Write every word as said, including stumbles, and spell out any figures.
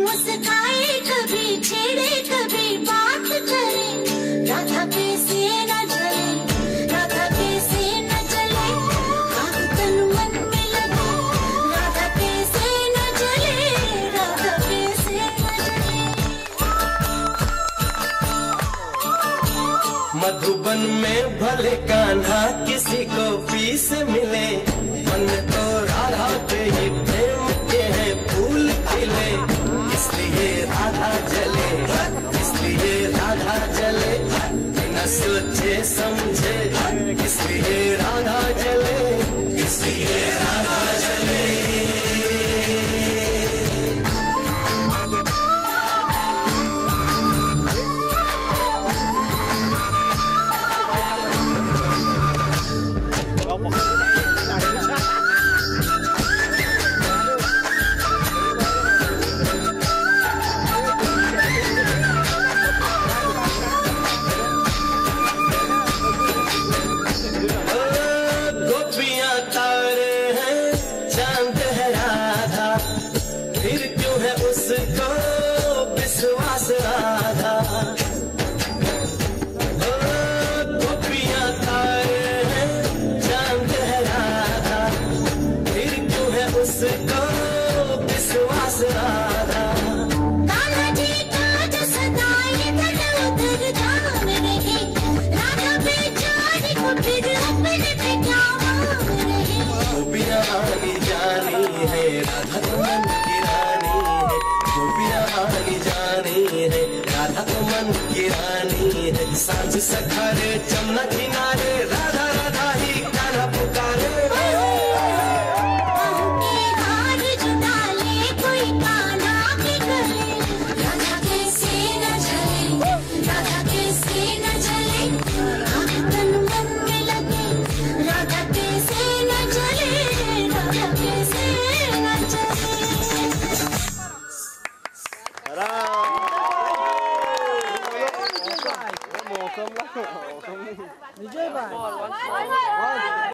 मुस्काए कभी छेड़े कभी बात करे, राधा कैसे न चले, राधा कैसे न चले, आँख तन मन में लगे, राधा कैसे न चले, राधा कैसे न चले। मधुबन में भले कान्हा किसी को पीस मिले, मन तो राधा के ही प्रेम के हैं फूल खिले, इसलिए राधा जले, इसलिए राधा जले, बिना सोचे समझे, इसलिए राधा जले, इसलिए राधा जले। फिर क्यों है उसको विश्वास राधा, ओ गोपियां तारे हैं चांद है राधा, फिर क्यों है उसको विश्वास राधा। कान्हा जी का जो सदा इधर उधर ध्यान रहे, राधा बेचारी को फिर अपने पे क्या मान रहे। गोपियां आनी जानी है राधा तो मन की रानी है, गोपियां आनी जानी है राधा तो मन की रानी है। सांझ सखारे जमुना किनारे राधा राधा ही कान्हा पुकारे। हार जो डाले कोई कान्हा के गले, राधा कैसे न चले, राधा कैसे न चले, आँख तन मन में लगे, राधा कैसे न चले, राधा कैसे न चले। Vijay bhai.